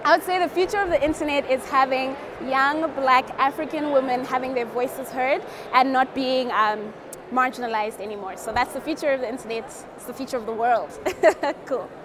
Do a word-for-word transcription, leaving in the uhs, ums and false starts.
I would say the future of the internet is having young black African women having their voices heard and not being um, marginalized anymore. So that's the future of the internet. It's the future of the world. Cool.